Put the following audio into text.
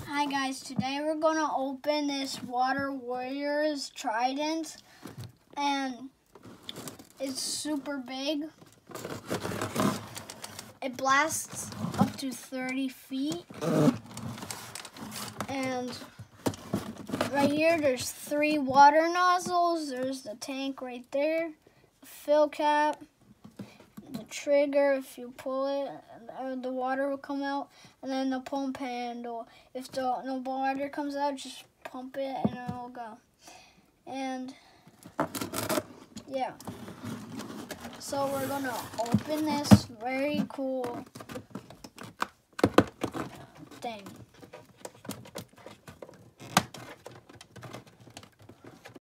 Hi guys, today we're gonna open this Water Warriors Trident, and it's super big. It blasts up to 30 feet, and right here there's 3 water nozzles. There's the tank right there, the fill cap, the trigger. If you pull it, the water will come out, and then the pump handle. If no water comes out, just pump it and it'll go. And yeah, so we're gonna open this very cool thing.